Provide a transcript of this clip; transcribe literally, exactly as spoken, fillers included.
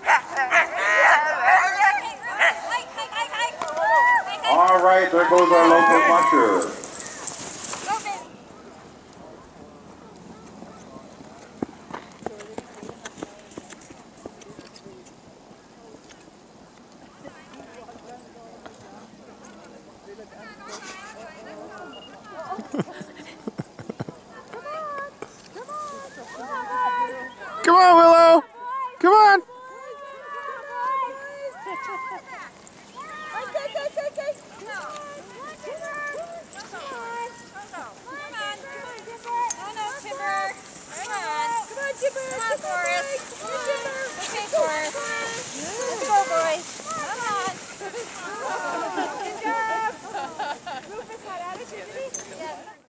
All right, there goes our local puncher. Come on, Willow! Come on!